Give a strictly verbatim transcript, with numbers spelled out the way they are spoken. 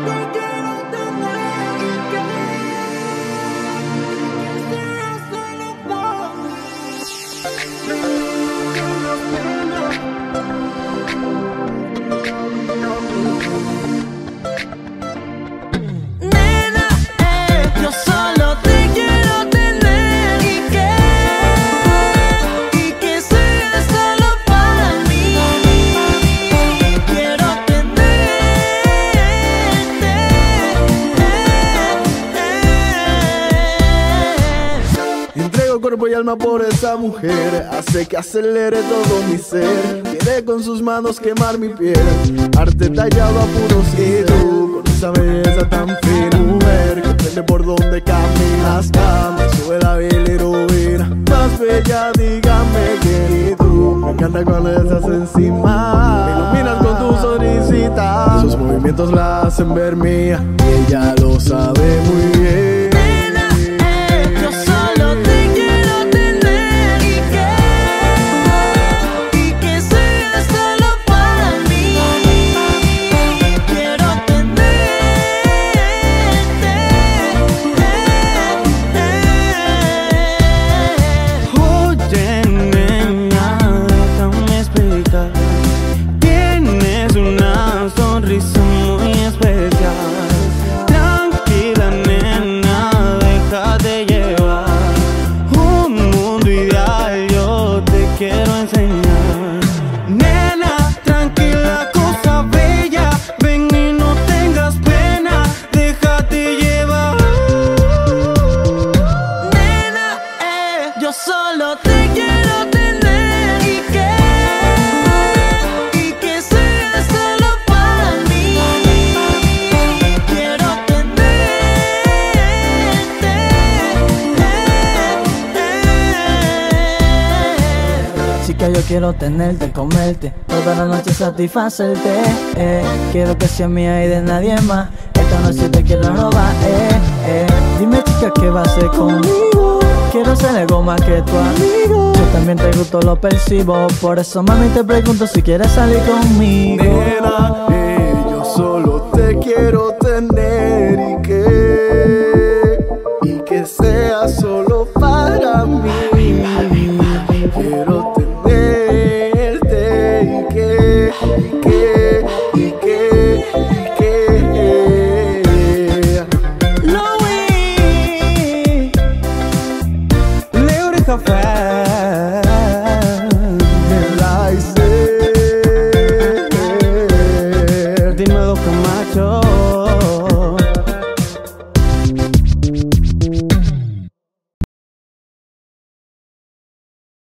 Cuerpo y alma por esa mujer, hace que acelere todo mi ser. Quiere con sus manos quemar mi piel, arte tallado a puro cielo. Con esa belleza tan fina, mujer, que prende por donde caminas. Me sube la bilirrubina, más bella, dígame que tú. Me encanta cuando estás encima, me iluminas con tu sonrisita. Sus movimientos la hacen ver mía, y ella lo sabe muy bien. Solo te quiero tener y que, y que sea solo para mí. Quiero tenerte, chica, yo quiero tenerte, comerte, toda la noche satisfacerte, eh. Quiero que sea mía y de nadie más. Esta noche te quiero robar, eh, eh. Dime, chica, ¿qué va a hacer conmigo? Quiero ser el goma que tu amigo. Yo también te gusto, lo percibo. Por eso, mami, te pregunto si quieres salir conmigo. Nena, eh, yo solo te quiero tener y que, y que sea solo para mí. Quiero tenerte y que, y que, y que, y que. Louis, Leo Café, Dímelo, Camacho.